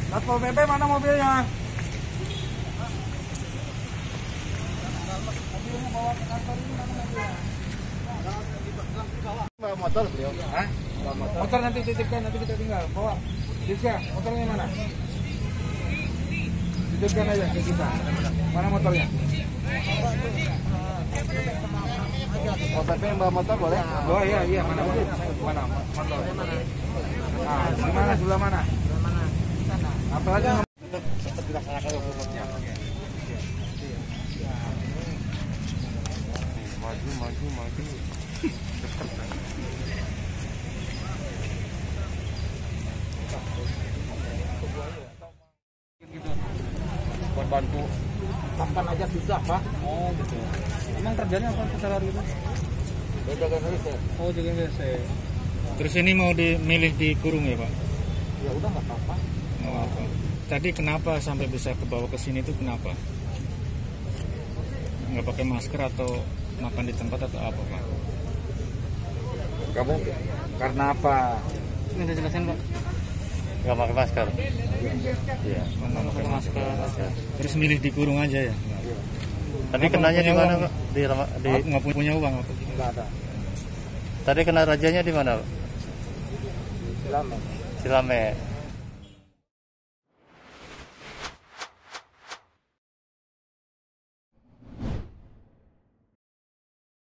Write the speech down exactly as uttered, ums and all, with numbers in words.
Satpol P P mana mobilnya? Mobilnya bawa ke kantor ini mana mobilnya? Bawa motor beliau. Hah? Bawa motor. Motor nanti titipkan, nanti kita tinggal. Bawa. Bisa, motornya mana? Titipkan aja ke kita. Mana motornya? Oh, tapi yang bawa motor boleh? Oh iya, iya. Mana motor? Mana motor? Nah, di mana? Sebelah mana? Sebelah mana? Di sana. Apa aja? Tetap dilaksanakan hukumnya. Maju, maju, maju. Buat bantu makan aja susah, Pak. Oh, gitu. Emang kerjanya apa sehari itu? Jaga W C. Oh, jaga W C. Terus ini mau dimilih dikurung ya, Pak? Ya udah nggak apa-apa. Nggak apa. Tadi kenapa sampai bisa kebawa ke sini itu kenapa? Nggak pakai masker atau makan di tempat atau apa, Pak? Kamu karena apa? Ini udah jelasin, Pak. Nggak pakai masker. Iya, nggak pakai masker. Terus milih dikurung aja ya? Iya. Tadi kenanya di mana, Pak? Di di Nggak punya uang apa? Nggak ada. Tadi kena rajanya di mana, Pak? Silame. Silame.